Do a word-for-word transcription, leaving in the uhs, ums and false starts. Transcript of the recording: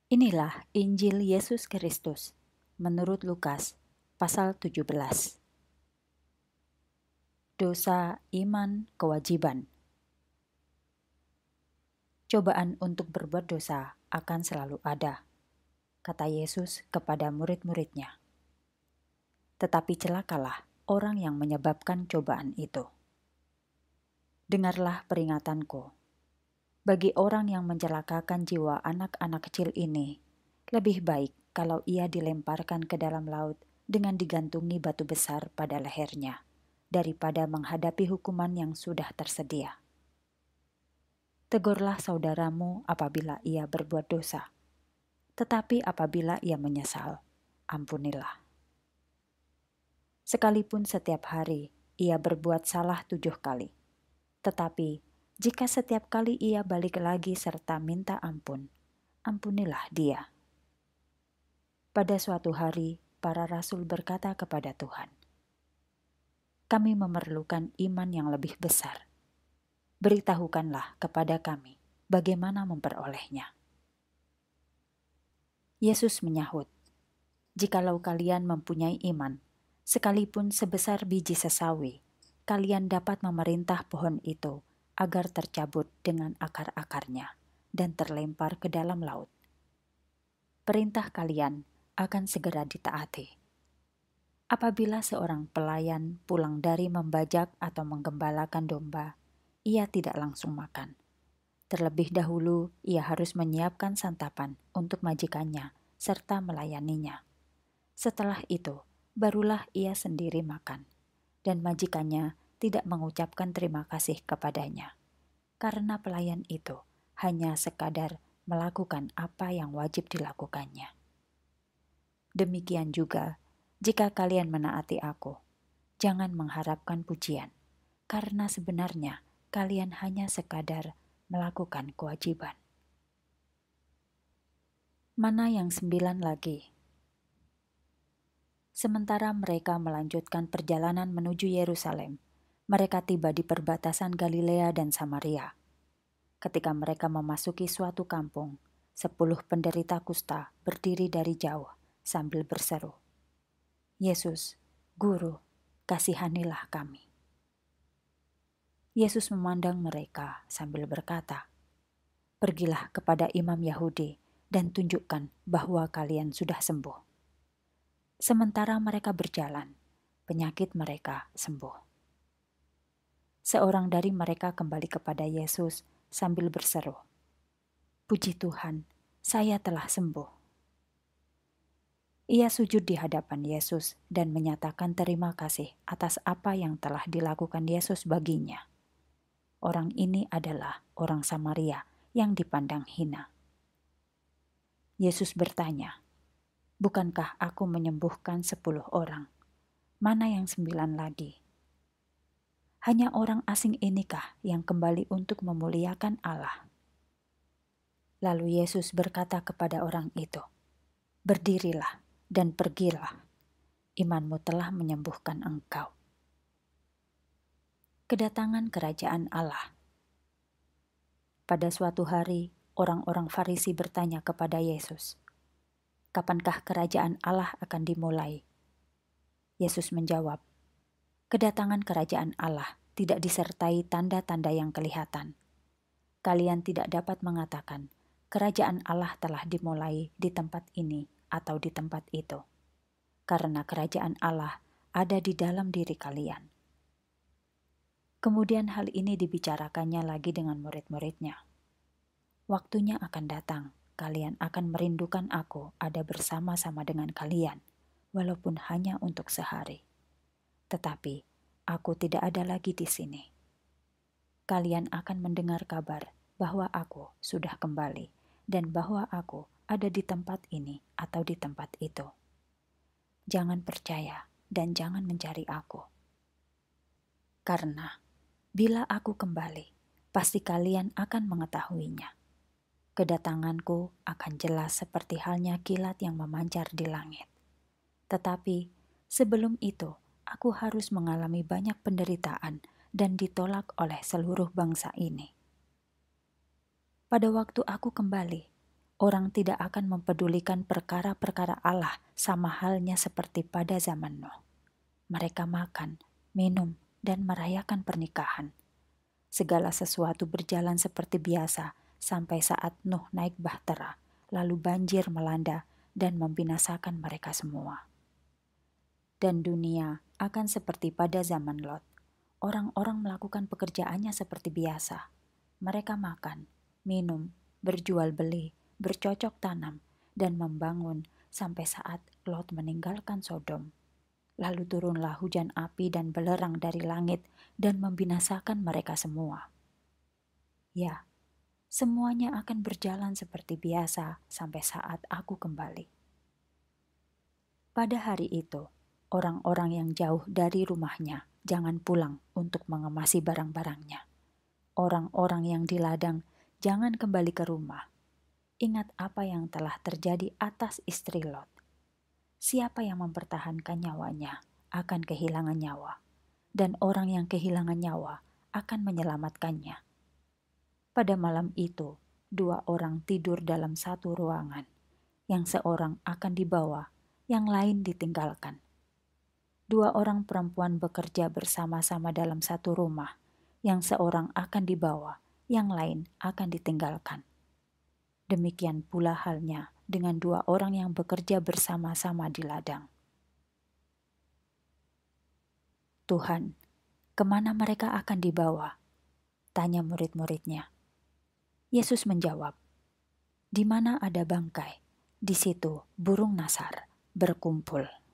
Inilah Injil Yesus Kristus menurut Lukas pasal tujuh belas. Dosa, iman, kewajiban. Cobaan untuk berbuat dosa akan selalu ada, kata Yesus kepada murid-muridnya. Tetapi celakalah orang yang menyebabkan cobaan itu. Dengarlah peringatanku. Bagi orang yang mencelakakan jiwa anak-anak kecil ini, lebih baik kalau ia dilemparkan ke dalam laut dengan digantungi batu besar pada lehernya, daripada menghadapi hukuman yang sudah tersedia. Tegurlah saudaramu apabila ia berbuat dosa, tetapi apabila ia menyesal, ampunilah. Sekalipun setiap hari ia berbuat salah tujuh kali, tetapi jika setiap kali ia balik lagi serta minta ampun, ampunilah dia. Pada suatu hari, para rasul berkata kepada Tuhan, "Kami memerlukan iman yang lebih besar. Beritahukanlah kepada kami bagaimana memperolehnya." Yesus menyahut, "Jikalau kalian mempunyai iman, sekalipun sebesar biji sesawi, kalian dapat memerintah pohon itu agar tercabut dengan akar-akarnya dan terlempar ke dalam laut. Perintah kalian akan segera ditaati. Apabila seorang pelayan pulang dari membajak atau menggembalakan domba, ia tidak langsung makan. Terlebih dahulu ia harus menyiapkan santapan untuk majikannya serta melayaninya. Setelah itu, barulah ia sendiri makan, dan majikannya tidak mengucapkan terima kasih kepadanya, karena pelayan itu hanya sekadar melakukan apa yang wajib dilakukannya. Demikian juga, jika kalian menaati aku, jangan mengharapkan pujian, karena sebenarnya kalian hanya sekadar melakukan kewajiban." Mana yang sembilan lagi? Sementara mereka melanjutkan perjalanan menuju Yerusalem, mereka tiba di perbatasan Galilea dan Samaria. Ketika mereka memasuki suatu kampung, sepuluh penderita kusta berdiri dari jauh sambil berseru, "Yesus, Guru, kasihanilah kami." Yesus memandang mereka sambil berkata, "Pergilah kepada imam Yahudi dan tunjukkan bahwa kalian sudah sembuh." Sementara mereka berjalan, penyakit mereka sembuh. Seorang dari mereka kembali kepada Yesus sambil berseru, "Puji Tuhan, saya telah sembuh." Ia sujud di hadapan Yesus dan menyatakan terima kasih atas apa yang telah dilakukan Yesus baginya. Orang ini adalah orang Samaria yang dipandang hina. Yesus bertanya, "Bukankah aku menyembuhkan sepuluh orang? Mana yang sembilan lagi? Hanya orang asing inikah yang kembali untuk memuliakan Allah?" Lalu Yesus berkata kepada orang itu, "Berdirilah dan pergilah. Imanmu telah menyembuhkan engkau." Kedatangan kerajaan Allah. Pada suatu hari, orang-orang Farisi bertanya kepada Yesus, "Kapankah kerajaan Allah akan dimulai?" Yesus menjawab, "Kedatangan kerajaan Allah tidak disertai tanda-tanda yang kelihatan. Kalian tidak dapat mengatakan, kerajaan Allah telah dimulai di tempat ini atau di tempat itu, karena kerajaan Allah ada di dalam diri kalian." Kemudian hal ini dibicarakannya lagi dengan murid-muridnya. "Waktunya akan datang, kalian akan merindukan aku ada bersama-sama dengan kalian, walaupun hanya untuk sehari. Tetapi aku tidak ada lagi di sini. Kalian akan mendengar kabar bahwa aku sudah kembali dan bahwa aku ada di tempat ini atau di tempat itu. Jangan percaya dan jangan mencari aku. Karena bila aku kembali, pasti kalian akan mengetahuinya. Kedatanganku akan jelas seperti halnya kilat yang memancar di langit. Tetapi sebelum itu, aku harus mengalami banyak penderitaan dan ditolak oleh seluruh bangsa ini. Pada waktu aku kembali, Orang tidak akan mempedulikan perkara-perkara Allah sama halnya seperti pada zaman Nuh. Mereka makan, minum, dan merayakan pernikahan. Segala sesuatu berjalan seperti biasa sampai saat Nuh naik bahtera, lalu banjir melanda dan membinasakan mereka semua. Dan dunia akan seperti pada zaman Lot. Orang-orang melakukan pekerjaannya seperti biasa. Mereka makan, minum, berjual beli, bercocok tanam, dan membangun sampai saat Lot meninggalkan Sodom. Lalu turunlah hujan api dan belerang dari langit dan membinasakan mereka semua. Ya, semuanya akan berjalan seperti biasa sampai saat aku kembali. Pada hari itu, orang-orang yang jauh dari rumahnya jangan pulang untuk mengemasi barang-barangnya. Orang-orang yang di ladang jangan kembali ke rumah. Ingat apa yang telah terjadi atas istri Lot. Siapa yang mempertahankan nyawanya akan kehilangan nyawa, dan orang yang kehilangan nyawa akan menyelamatkannya. Pada malam itu, dua orang tidur dalam satu ruangan. Yang seorang akan dibawa, yang lain ditinggalkan. Dua orang perempuan bekerja bersama-sama dalam satu rumah. Yang seorang akan dibawa, yang lain akan ditinggalkan. Demikian pula halnya dengan dua orang yang bekerja bersama-sama di ladang. Tuhan, kemana mereka akan dibawa? Tanya murid-muridnya. Yesus menjawab, di mana ada bangkai, di situ burung nasar berkumpul.